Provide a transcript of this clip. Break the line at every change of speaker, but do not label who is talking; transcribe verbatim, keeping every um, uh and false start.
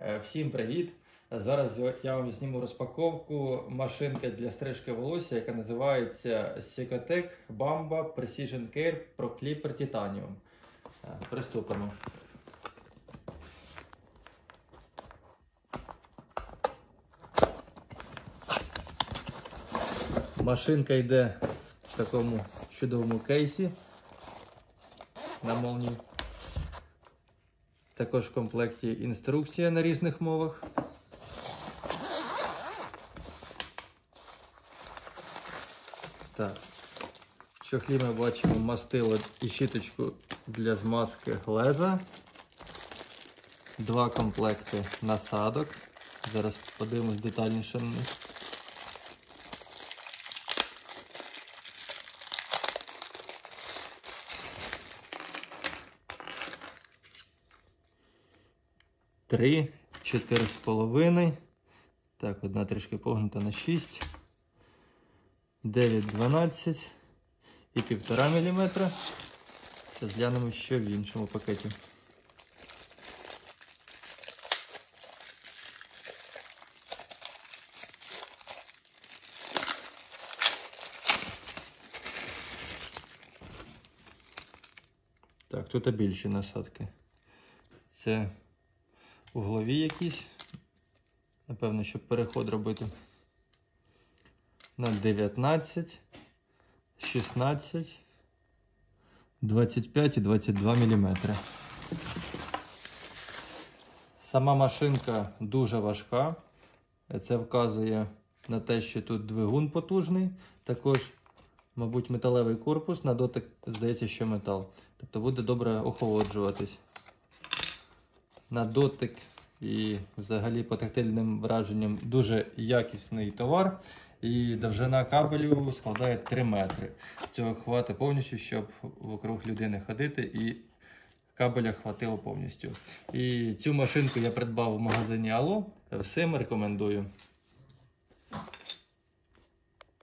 Всім привіт! Зараз я вам зніму розпаковку машинки для стрижки волосся, яка називається Cicotec Bamba Precision Care Pro Clipper Titanium. Приступимо. Машинка йде в такому чудовому кейсі на молнії. Також в комплекті інструкція на різних мовах. Так. В чохлі ми бачимо мастило і щіточку для змазки леза. Два комплекти насадок. Зараз подивимось детальніше на них. Три, чотири з половиною. Так, одна трішки погнута на шість. дев'ять, дванадцять і півтора міліметра. Зараз глянемо, що в іншому пакеті. Так, тут більші насадки. Це углові якісь. Напевно, щоб переход робити. На дев'ятнадцять, шістнадцять, двадцять п'ять і двадцять два міліметри. Сама машинка дуже важка. Це вказує на те, що тут двигун потужний. Також, мабуть, металевий корпус. На дотик, здається, що метал. Тобто буде добре охолоджуватись. На дотик і взагалі по тактильним враженням дуже якісний товар. І довжина кабелю складає три метри. Цього хватить повністю, щоб вокруг людини ходити і кабеля хватило повністю. І цю машинку я придбав в магазині Алло. Всім рекомендую.